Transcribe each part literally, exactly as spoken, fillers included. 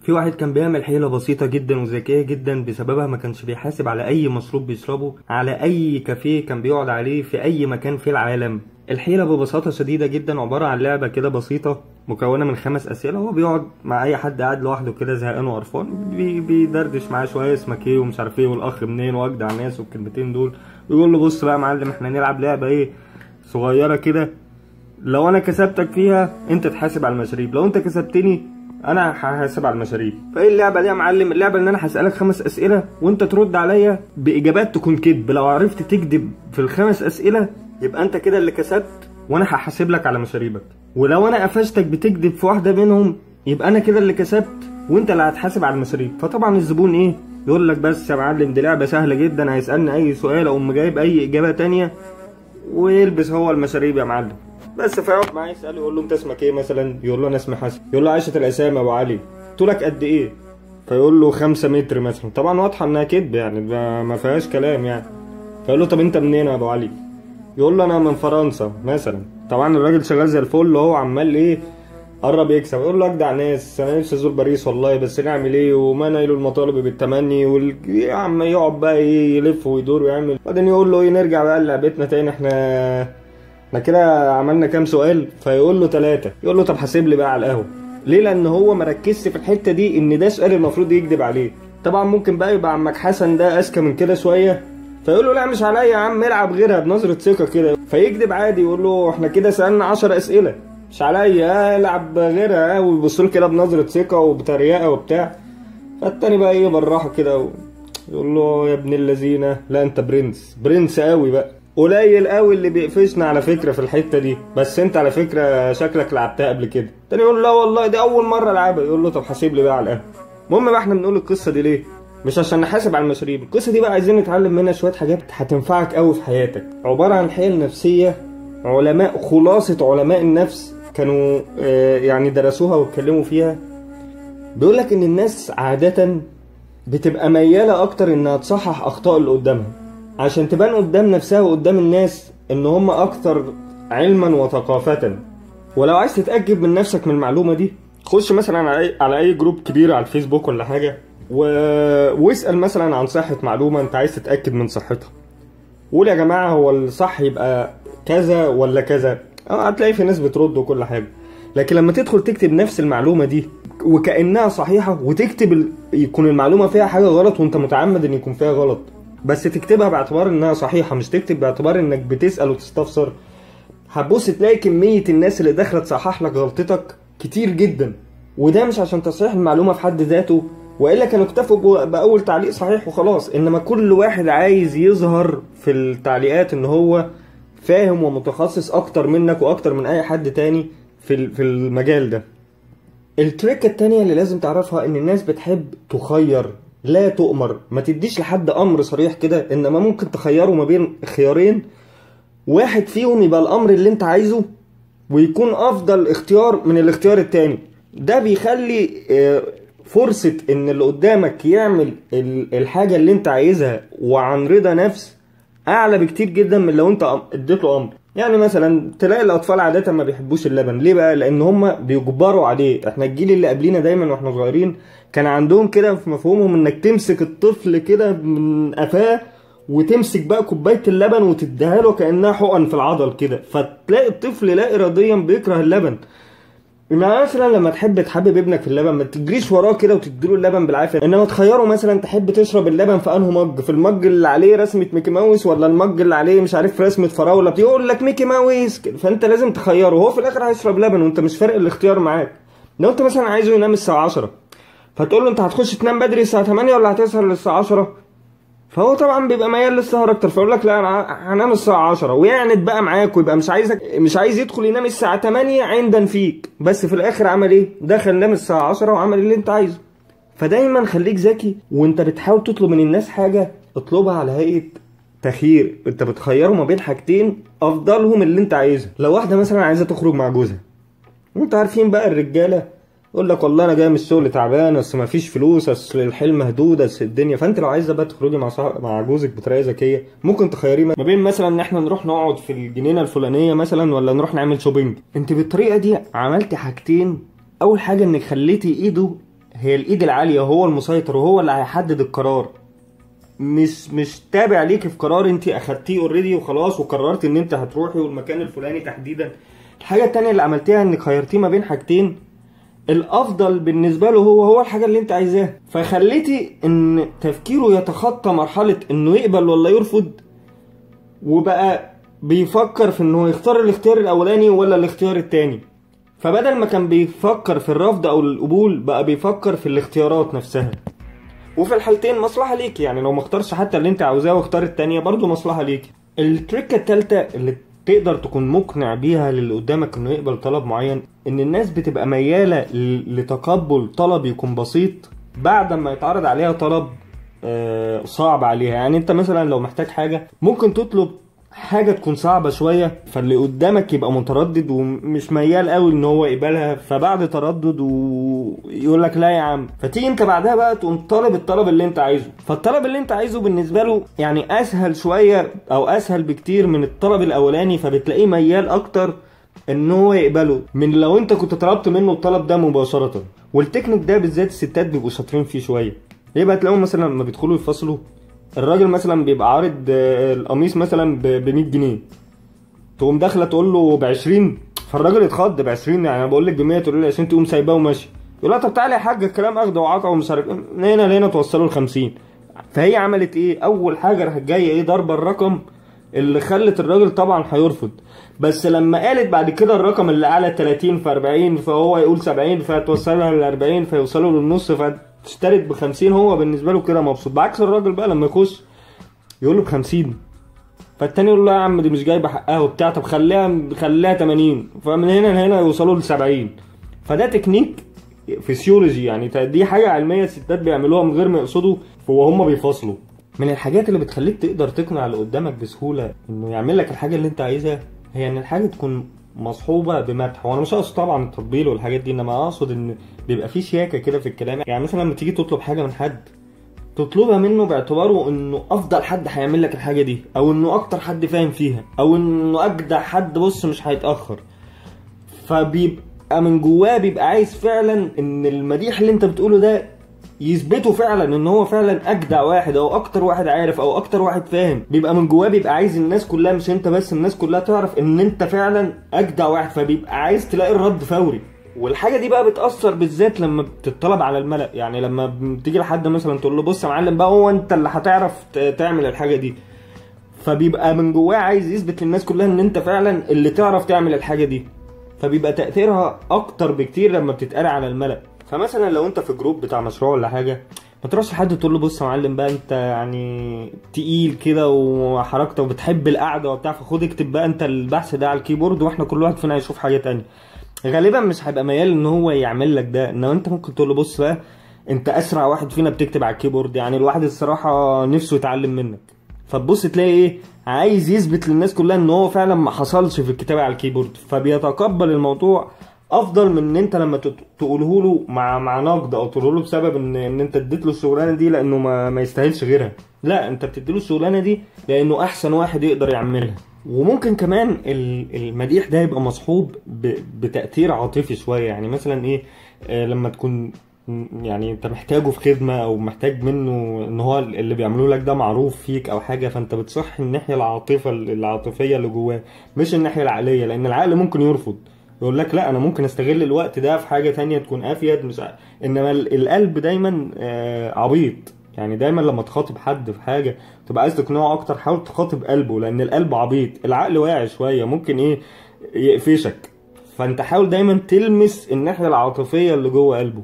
في واحد كان بيعمل حيلة بسيطة جدا وذكية جدا، بسببها ما كانش بيحاسب على اي مشروب بيشربه، على اي كافيه كان بيقعد عليه في اي مكان في العالم. الحيلة ببساطة شديدة جدا عبارة عن لعبة كده بسيطة مكونة من خمس اسئلة. هو بيقعد مع اي حد قاعد لوحده كده زهقان وقرفان، بي بيدردش معاه شوية اسمك ايه ومش عارف ايه والاخ منين واجدع ناس والكلمتين دول، ويقول له بص بقى يا معلم احنا هنلعب لعبة ايه صغيرة كده، لو انا كسبتك فيها انت تحاسب على المشاريب، لو انت كسبتني انا هحاسب على المشاريب. فايه اللعبه دي يا معلم؟ اللعبه ان انا هسالك خمس اسئله وانت ترد عليا باجابات تكون كذب. لو عرفت تكذب في الخمس اسئله يبقى انت كده اللي كسبت وانا هحاسب لك على مشاريبك، ولو انا قفشتك بتكذب في واحده منهم يبقى انا كده اللي كسبت وانت اللي هتحاسب على المشاريب. فطبعا الزبون ايه يقول لك بس يا معلم دي لعبه سهله جدا، هيسالني اي سؤال اقوم جايب اي اجابه تانية ويلبس هو المشاريب يا معلم. بس فيقعد معاه يسأله يقول له انت اسمك ايه مثلا، يقول له انا اسمي حسن، يقول له عايشة الاسامي يا ابو علي، طولك قد ايه؟ فيقول له خمسة متر مثلا. طبعا واضحة انها كدب يعني ما فيهاش كلام يعني. فيقول له طب انت منين يا ابو علي؟ يقول له انا من فرنسا مثلا. طبعا الراجل شغال زي الفل وهو عمال ايه قرب يكسب، يقول له اجدع ناس انا نفسي ازور باريس والله بس نعمل ايه وما نايله المطالب بالتمني وال... يا عم يقعد بقى ايه يلف ويدور ويعمل. بعدين يقول له ايه نرجع بقى لعبتنا تاني، احنا احنا كده عملنا كام سؤال؟ فيقول له ثلاثة. يقول له طب حاسب لي بقى على القهوة. ليه؟ لان هو مركزش في الحتة دي ان ده سؤال المفروض يكذب عليه. طبعا ممكن بقى يبقى عمك حسن ده اذكى من كده شوية فيقول له لا مش عليا يا عم العب غيرها بنظرة ثقة كده، فيكذب عادي يقول له احنا كده سألنا عشر اسئلة مش عليا العب غيرها، ويبص له كده بنظرة ثقة وبتريقة وبتاع. فالتاني بقى ايه بالراحة كده يقول له يا ابن اللذينة لا انت برنس برنس قوي بقى. قليل قوي اللي بيقفشنا على فكره في الحته دي، بس انت على فكره شكلك لعبتها قبل كده. تاني يقول لا والله دي اول مره العبها. يقول له طب حاسب لي بقى على القهوه. المهم بقى احنا بنقول القصه دي ليه؟ مش عشان نحاسب على المشاريب، القصه دي بقى عايزين نتعلم منها شويه حاجات هتنفعك قوي في حياتك، عباره عن حيل نفسيه. علماء خلاصه علماء النفس كانوا اه يعني درسوها واتكلموا فيها. بيقول لك ان الناس عاده بتبقى مياله اكتر انها تصحح اخطاء اللي قدامها عشان تبان قدام نفسها وقدام الناس ان هم اكتر علما وثقافة. ولو عايز تتأكد من نفسك من المعلومة دي خش مثلا على اي, على أي جروب كبير على الفيسبوك ولا حاجة و... واسأل مثلا عن صحة معلومة انت عايز تتأكد من صحتها. قول يا جماعة هو الصح يبقى كذا ولا كذا، اه هتلاقي في ناس بترد وكل حاجة. لكن لما تدخل تكتب نفس المعلومة دي وكأنها صحيحة وتكتب ال... يكون المعلومة فيها حاجة غلط وانت متعمد ان يكون فيها غلط، بس تكتبها باعتبار انها صحيحة مش تكتب باعتبار انك بتسأل وتستفسر، هتبص تلاقي كمية الناس اللي داخلة تصحح لك غلطتك كتير جدا. وده مش عشان تصحيح المعلومة في حد ذاته، وإلا كانوا اكتفوا بأول تعليق صحيح وخلاص، إنما كل واحد عايز يظهر في التعليقات إن هو فاهم ومتخصص أكتر منك وأكتر من أي حد تاني في في المجال ده. التريك التانية اللي لازم تعرفها إن الناس بتحب تخير لا تؤمر. ما تديش لحد امر صريح كده، انما ممكن تخيره ما بين خيارين، واحد فيهم يبقى الامر اللي انت عايزه ويكون افضل اختيار من الاختيار التاني. ده بيخلي فرصة ان اللي قدامك يعمل الحاجة اللي انت عايزها وعن رضا نفس اعلى بكتير جدا من لو انت اديته امر. يعني مثلا تلاقي الاطفال عادة ما بيحبوش اللبن. ليه بقى؟ لان هم بيجبروا عليه. احنا الجيل اللي قبلينا دايما واحنا صغيرين كان عندهم كده في مفهومهم انك تمسك الطفل كده من قفاه وتمسك بقى كوبايه اللبن وتديها له كانها حقن في العضل كده، فتلاقي الطفل لا اراديا بيكره اللبن. مثلا لما تحب تحبب ابنك في اللبن ما تجريش وراه كده وتديله اللبن بالعافيه، انما تخيره مثلا تحب تشرب اللبن في انه مج، في المج اللي عليه رسمه ميكي ماوس ولا المج اللي عليه مش عارف رسمه فراوله بيقول لك ميكي ماوس كده، فانت لازم تخيره وهو في الاخر هيشرب لبن وانت مش فارق الاختيار معاك. لو انت مثلا عايزه ينام الساعه عشرة فتقول له انت هتخش تنام بدري الساعه تمانية ولا هتسهر للساعه عشرة، فهو طبعا بيبقى ميال للسهر اكتر، فيقول لك لا انا هنام الساعه عشرة ويعند بقى معاك ويبقى مش عايزك مش عايز يدخل ينام الساعه تمانية عندا فيك، بس في الاخر عمل ايه؟ دخل نام الساعه عشرة وعمل اللي انت عايزه. فدايما خليك ذكي وانت بتحاول تطلب من الناس حاجه اطلبها على هيئه تخيير، انت بتخيره ما بين حاجتين افضلهم اللي انت عايزها. لو واحده مثلا عايزه تخرج مع جوزها وانت عارفين بقى الرجاله يقول لك والله انا جاي من الشغل تعبان اصل ما فيش فلوس اصل الحلم مهدود اصل الدنيا، فانت لو عايزه بقى تخرجي مع صاحب مع جوزك بطريقه ذكيه ممكن تخيريه ما بين مثلا ان احنا نروح نقعد في الجنينه الفلانيه مثلا ولا نروح نعمل شوبينج. انت بالطريقه دي عملتي حاجتين، اول حاجه انك خليتي ايده هي الايد العاليه، هو المسيطر وهو اللي هيحدد القرار، مش مش تابع ليك في قرار انت اخدتيه اوريدي وخلاص وقررت ان انت هتروحي والمكان الفلاني تحديدا. الحاجه التانيه اللي عملتيها انك خيرتيه ما بين حاجتين، الافضل بالنسبه له هو هو الحاجه اللي انت عايزاها، فخليتي ان تفكيره يتخطى مرحله انه يقبل ولا يرفض، وبقى بيفكر في انه يختار الاختيار الاولاني ولا الاختيار التاني. فبدل ما كان بيفكر في الرفض او القبول بقى بيفكر في الاختيارات نفسها، وفي الحالتين مصلحه ليك. يعني لو ما اختارش حتى اللي انت عاوزاه واختار التانية برضو مصلحه ليك. التريكه التالتة اللي تقدر تكون مقنع بيها للي قدامك انه يقبل طلب معين، ان الناس بتبقى مياله لتقبل طلب يكون بسيط بعد ما يتعرض عليها طلب صعب عليها. يعني انت مثلا لو محتاج حاجه ممكن تطلب حاجه تكون صعبه شويه، فاللي قدامك يبقى متردد ومش ميال قوي ان هو يقبلها، فبعد تردد ويقول لك لا يا عم، فتيجي انت بعدها بقى تقوم طالب الطلب اللي انت عايزه. فالطلب اللي انت عايزه بالنسبه له يعني اسهل شويه او اسهل بكتير من الطلب الاولاني، فبتلاقيه ميال اكتر ان هو يقبله من لو انت كنت طلبت منه الطلب ده مباشره. والتكنيك ده بالذات الستات بيبقوا شاطرين فيه شويه. يبقى تلاقيهم مثلا لما بيدخلوا يفصلوا، الراجل مثلا بيبقى عارض القميص مثلا ب مية جنيه، تقوم داخله تقول له ب عشرين، فالراجل يتخض. ب عشرين يعني انا بقول لك ب مية تقول لي عشرين، تقوم سايباه وماشي. يقول لها طب تعالى يا حاج الكلام اخد وعطا ومش عارف ايه، هنا هنا توصله ل خمسين. فهي عملت ايه؟ اول حاجه راحت جايه ايه؟ ضربه الرقم اللي خلت الراجل طبعا هيرفض، بس لما قالت بعد كده الرقم اللي اعلى تلاتين في اربعين، فهو يقول سبعين فتوصلها ل اربعين فيوصلوا للنص، فتشترك ب خمسين، هو بالنسبه له كده مبسوط. بعكس الراجل بقى لما يخش يقول له ب خمسين، فالتاني يقول له يا عم دي مش جايبه حقها وبتاع، طب خليها خليها تمانين، فمن هنا لهنا يوصلوا ل سبعين. فده تكنيك فيسيولوجي، يعني دي حاجه علميه الستات بيعملوها من غير ما يقصدوا وهم بيفصلوا. من الحاجات اللي بتخليك تقدر تقنع اللي قدامك بسهوله انه يعمل لك الحاجه اللي انت عايزها، هي ان الحاجه تكون مصحوبه بمدح. وانا مش اقصد طبعا التطبيل والحاجات دي، انما اقصد ان بيبقى في شياكه كده في الكلام. يعني مثلا لما تيجي تطلب حاجه من حد، تطلبها منه باعتباره انه افضل حد هيعمل لك الحاجه دي، او انه اكتر حد فاهم فيها، او انه اجدع حد بص مش هيتاخر. فبيبقى من جواه بيبقى عايز فعلا ان المديح اللي انت بتقوله ده يثبته فعلا ان هو فعلا اجدع واحد او اكتر واحد عارف او اكتر واحد فاهم. بيبقى من جواه بيبقى عايز الناس كلها، مش انت بس، الناس كلها تعرف ان انت فعلا اجدع واحد، فبيبقى عايز تلاقي الرد فوري. والحاجه دي بقى بتاثر بالذات لما بتطلب على الملأ. يعني لما بتيجي لحد مثلا تقول له بص يا معلم بقى هو انت اللي هتعرف تعمل الحاجه دي، فبيبقى من جواه عايز يثبت للناس كلها ان انت فعلا اللي تعرف تعمل الحاجه دي، فبيبقى تاثيرها اكتر بكتير لما بتتقال على الملأ. فمثلا لو انت في جروب بتاع مشروع ولا حاجه، ما تروحش حد تقول له بص يا معلم بقى انت يعني تقيل كده وحركتك وبتحب القعده وبتاع، فخد اكتب بقى انت البحث ده على الكيبورد واحنا كل واحد فينا هيشوف حاجه تانية. غالبا مش هيبقى ميال ان هو يعمل لك ده، انما انت ممكن تقول له بص بقى انت اسرع واحد فينا بتكتب على الكيبورد، يعني الواحد الصراحه نفسه يتعلم منك. فتبص تلاقي ايه؟ عايز يثبت للناس كلها ان هو فعلا ما حصلش في الكتابه على الكيبورد، فبيتقبل الموضوع افضل من ان انت لما تقوله له مع مع نقد او تقوله له بسبب ان ان انت اديت له الشغلانه دي لانه ما, ما يستاهلش غيرها. لا، انت بتدي له الشغلانه دي لانه احسن واحد يقدر يعملها. وممكن كمان المديح ده يبقى مصحوب بتأثير عاطفي شويه. يعني مثلا ايه؟ آه لما تكون يعني انت محتاجه في خدمه او محتاج منه ان هو اللي بيعملوه لك ده معروف فيك او حاجه، فانت بتصح الناحيه العاطفه العاطفيه اللي جواه مش الناحيه العقليه، لان العقل ممكن يرفض يقول لك لا انا ممكن استغل الوقت ده في حاجه تانية تكون افيد، مش ع... انما القلب دايما آه عبيط. يعني دايما لما تخاطب حد في حاجه تبقى عايز تقنعه اكتر، حاول تخاطب قلبه، لان القلب عبيط، العقل واعي شويه ممكن ايه يقفشك. فانت حاول دايما تلمس الناحيه العاطفيه اللي جوه قلبه.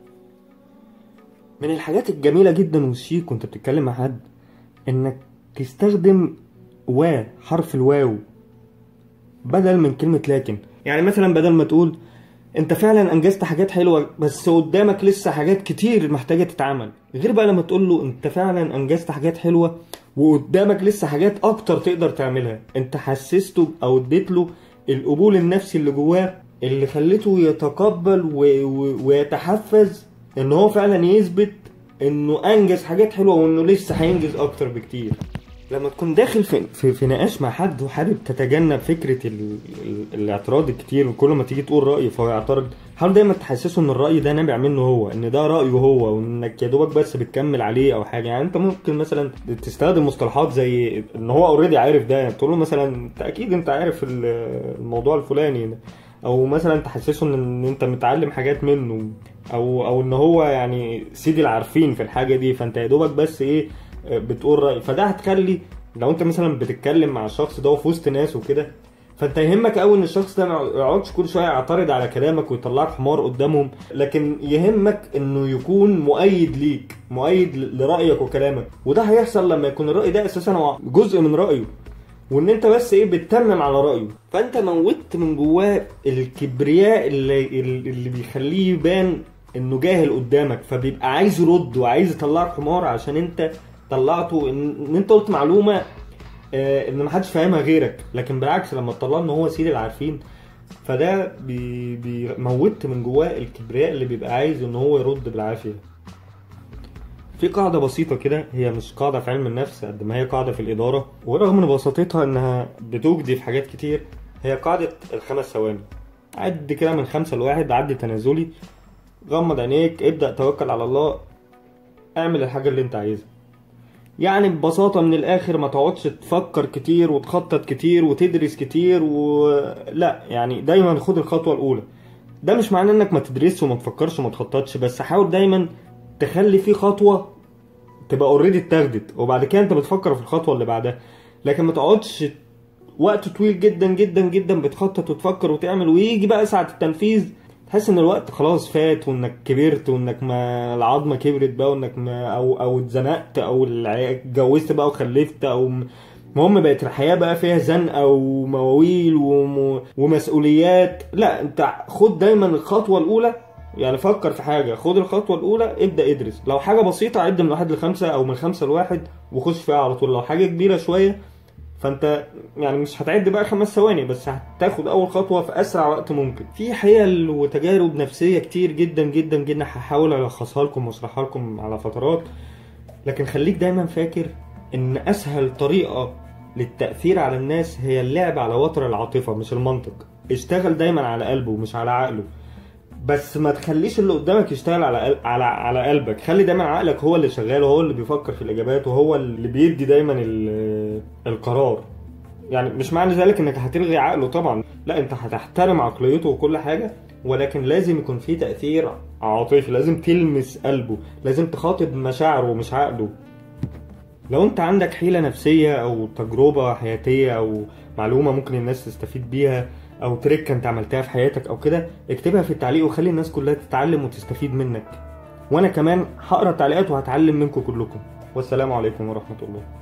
من الحاجات الجميله جدا والشيك وانت بتتكلم مع حد انك تستخدم وا حرف الواو بدل من كلمه لكن. يعني مثلا بدل ما تقول انت فعلا انجزت حاجات حلوه بس قدامك لسه حاجات كتير محتاجه تتعمل، غير بقى لما تقول له انت فعلا انجزت حاجات حلوه وقدامك لسه حاجات اكتر تقدر تعملها. انت حسسته او اديت له القبول النفسي اللي جواه اللي خلته يتقبل و... و... ويتحفز ان هو فعلا يثبت انه انجز حاجات حلوه وانه لسه هينجز اكتر بكتير. لما تكون داخل في, في, في نقاش مع حد وحابب تتجنب فكرة ال... ال... الاعتراض الكتير، وكل ما تيجي تقول رأي فهو يعترض، حاول دايما تحسسه ان الرأي ده نابع منه هو، ان ده رأيه هو، وانك يا دوبك بس بتكمل عليه او حاجة. يعني انت ممكن مثلا تستخدم مصطلحات زي ان هو اوريدي عارف ده، يعني تقول له مثلا انت اكيد انت عارف الموضوع الفلاني ده، او مثلا تحسسه ان انت متعلم حاجات منه، او او ان هو يعني سيدي العارفين في الحاجة دي، فانت يا دوبك بس ايه بتقول رأي. فده هتخلي لو انت مثلا بتتكلم مع الشخص ده وفي وسط ناس وكده، فانت يهمك قوي ان الشخص ده ما يقعدش كل شويه يعترض على كلامك ويطلعك حمار قدامهم، لكن يهمك انه يكون مؤيد ليك، مؤيد لرايك وكلامك. وده هيحصل لما يكون الراي ده اساسا هو جزء من رايه، وان انت بس ايه بتتمم على رايه. فانت موتت من جواه الكبرياء اللي اللي بيخليه يبان انه جاهل قدامك، فبيبقى عايز يرد وعايز يطلعك حمار عشان انت طلعته ان انت قلت معلومه آه ان محدش فاهمها غيرك. لكن بالعكس لما تطلع ان هو سيد العارفين، فده بيموت من جواه الكبرياء اللي بيبقى عايز ان هو يرد بالعافيه. في قاعده بسيطه كده، هي مش قاعده في علم النفس قد ما هي قاعده في الاداره، ورغم من بساطتها انها بتجدي في حاجات كتير، هي قاعده الخمس ثواني. عد كده من خمسة لواحد، عد تنازلي، غمض عينيك، ابدأ توكل على الله، اعمل الحاجه اللي انت عايزها. يعني ببساطة من الآخر ما تقعدش تفكر كتير وتخطط كتير وتدرس كتير ولا، يعني دايما خد الخطوة الأولى. ده مش معناه انك ما تدرسش وما تفكرش وما تخططش، بس حاول دايما تخلي فيه خطوة تبقى اوريدي اتاخدت، وبعد كده انت بتفكر في الخطوة اللي بعدها. لكن ما تقعدش وقت طويل جدا جدا جدا بتخطط وتفكر وتعمل، ويجي بقى ساعة التنفيذ تحس ان الوقت خلاص فات، وانك كبرت، وانك ما العظمه كبرت بقى، وانك ما او او اتزنقت، او اتجوزت بقى وخلفت، او المهم بقت الحياه بقى فيها زنقه ومواويل وم... ومسؤوليات. لا، انت خد دايما الخطوه الاولى. يعني فكر في حاجه، خد الخطوه الاولى، ابدا ادرس. لو حاجه بسيطه عد من واحد لخمسه او من خمسه لواحد وخش فيها على طول. لو حاجه كبيره شويه فانت يعني مش هتعد بقى خمس ثواني، بس هتاخد اول خطوه في اسرع وقت ممكن. في حيل وتجارب نفسيه كتير جدا جدا جدا هحاول الخصها لكم واشرحها لكم على فترات، لكن خليك دايما فاكر ان اسهل طريقه للتاثير على الناس هي اللعب على وتر العاطفه مش المنطق. اشتغل دايما على قلبه مش على عقله، بس ما تخليش اللي قدامك يشتغل على على على قلبك. خلي دايما عقلك هو اللي شغال، وهو اللي بيفكر في الاجابات، وهو اللي بيدي دايما القرار. يعني مش معنى ذلك انك هتلغي عقله طبعا، لا، انت هتحترم عقليته وكل حاجه، ولكن لازم يكون في تاثير عاطفي، لازم تلمس قلبه، لازم تخاطب مشاعره مش عقله. لو انت عندك حيله نفسيه او تجربه حياتيه او معلومه ممكن الناس تستفيد بيها، او تريك انت عملتها في حياتك او كده، اكتبها في التعليق وخلي الناس كلها تتعلم وتستفيد منك. وانا كمان هقرا التعليقات وهتعلم منكم كلكم. والسلام عليكم ورحمه الله.